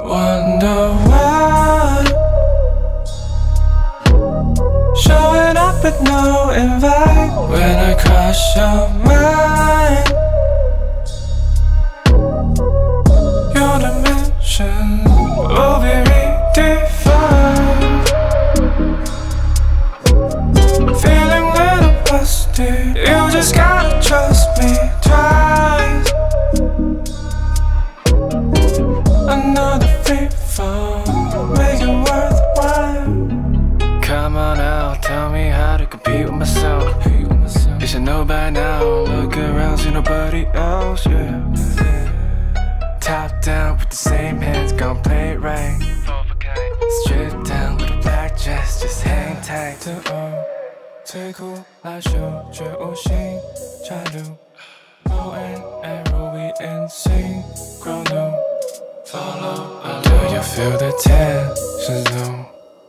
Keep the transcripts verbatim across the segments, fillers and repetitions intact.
Wonder why showing up with no invite when I cross your mind. Your dimension will be redefined. Feeling little busted, you just gotta trust me twice. Another free fall, make it worthwhile. Come on now, tell me how to compete with myself. You should know by now, look around, see nobody else, yeah. Top down with the same hands, gon' play it right. Strip down with a black dress, just hang tight. 这哦，最酷来秀，绝无心插入。O N arrow we in sync, grow new. Follow along. Do you feel the tension zone?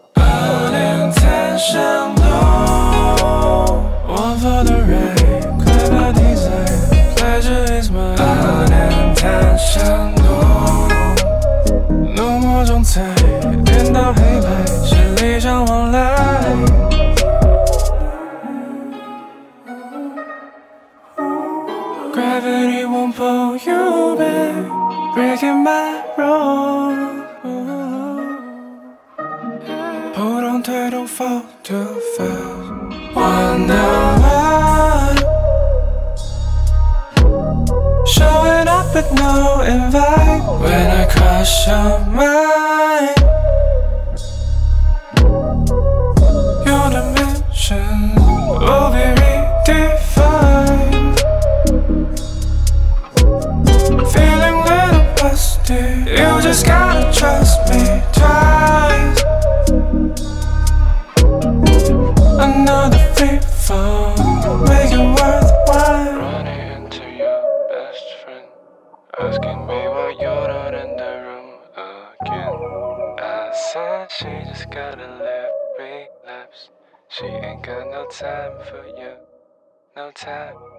Unintentional. One for the rain, clever design. Pleasure is mine. Unintentional. No more 仲裁，颠倒黑白，是礼尚往来。Gravity won't pull you back, breaking my rules. 不动退，don't fall too fast. Wonder why showing up with no invite when I cross your mind. Your dimension will be redefined. Feeling little busted, you just gotta trust me twice. Another free fall, make it worthwhile. Running into your best friend, asking me why you're not in the room again. I said she just gotta live, relapse. She ain't got no time for you, no time.